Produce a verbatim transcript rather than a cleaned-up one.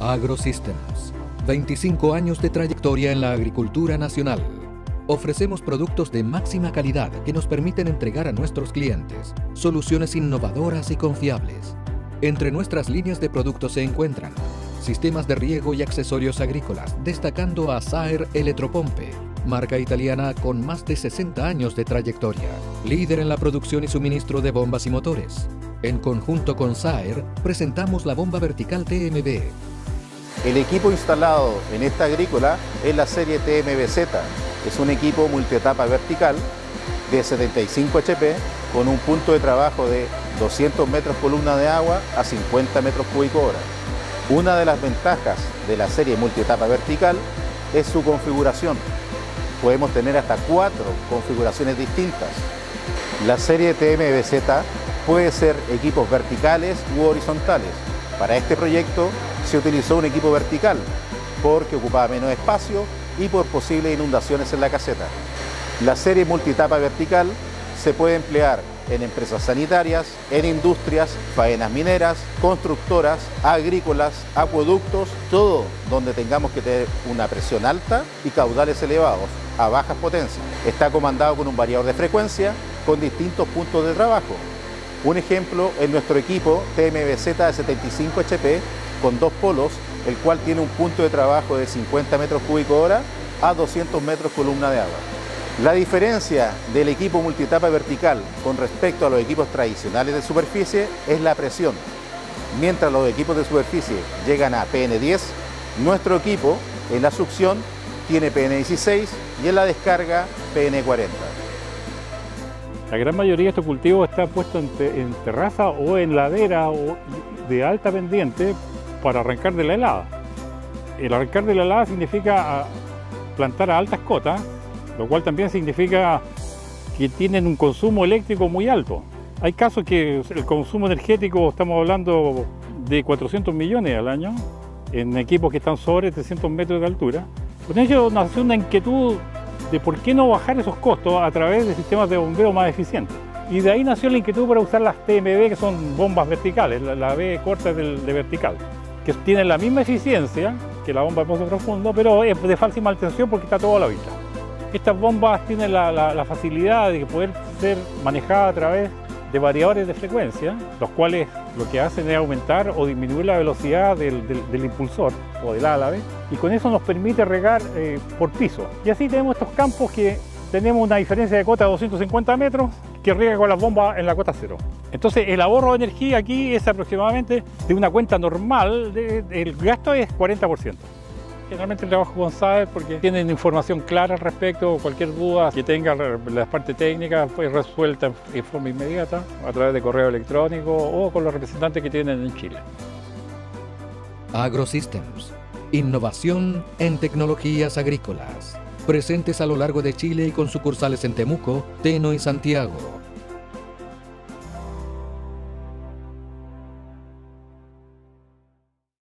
AgroSystems, veinticinco años de trayectoria en la agricultura nacional. Ofrecemos productos de máxima calidad que nos permiten entregar a nuestros clientes soluciones innovadoras y confiables. Entre nuestras líneas de productos se encuentran sistemas de riego y accesorios agrícolas, destacando a Saer Eletropompe, marca italiana con más de sesenta años de trayectoria, líder en la producción y suministro de bombas y motores. En conjunto con Saer, presentamos la bomba vertical T M B. El equipo instalado en esta agrícola es la serie T M B Z. Es un equipo multietapa vertical de setenta y cinco H P con un punto de trabajo de doscientos metros columna de agua a cincuenta metros cúbicos hora. Una de las ventajas de la serie multietapa vertical es su configuración. Podemos tener hasta cuatro configuraciones distintas. La serie T M B Z puede ser equipos verticales u horizontales. Para este proyecto se utilizó un equipo vertical porque ocupaba menos espacio y por posibles inundaciones en la caseta. La serie multietapa vertical se puede emplear en empresas sanitarias, en industrias, faenas mineras, constructoras, agrícolas, acueductos, todo donde tengamos que tener una presión alta y caudales elevados a bajas potencias. Está comandado con un variador de frecuencia con distintos puntos de trabajo. Un ejemplo es nuestro equipo T M B Z de setenta y cinco H P con dos polos, el cual tiene un punto de trabajo de cincuenta metros cúbicos hora a doscientos metros columna de agua. La diferencia del equipo multietapa vertical con respecto a los equipos tradicionales de superficie es la presión. Mientras los equipos de superficie llegan a P N diez, nuestro equipo en la succión tiene P N dieciséis y en la descarga P N cuarenta. La gran mayoría de estos cultivos está puesto en, te, en terraza o en ladera o de alta pendiente para arrancar de la helada. El arrancar de la helada significa plantar a altas cotas, lo cual también significa que tienen un consumo eléctrico muy alto. Hay casos que el consumo energético, estamos hablando de cuatrocientos millones al año, en equipos que están sobre trescientos metros de altura. Con ello nació una inquietud de por qué no bajar esos costos a través de sistemas de bombeo más eficientes. Y de ahí nació la inquietud para usar las T M B, que son bombas verticales, la, la B corta de, de vertical, que tienen la misma eficiencia que la bomba de pozo profundo, pero es de fácil mantención porque está todo a la vista. Estas bombas tienen la, la, la facilidad de poder ser manejadas a través de variadores de frecuencia, los cuales lo que hacen es aumentar o disminuir la velocidad del, del, del impulsor o del álave, y con eso nos permite regar eh, por piso. Y así tenemos estos campos que tenemos una diferencia de cota de doscientos cincuenta metros que riega con las bombas en la cota cero. Entonces el ahorro de energía aquí es aproximadamente de una cuenta normal, de, de, el gasto es cuarenta por ciento. Generalmente trabajo con Saer porque tienen información clara al respecto, cualquier duda que tenga la parte técnica fue resuelta en forma inmediata a través de correo electrónico o con los representantes que tienen en Chile. AgroSystems, innovación en tecnologías agrícolas, presentes a lo largo de Chile y con sucursales en Temuco, Teno y Santiago.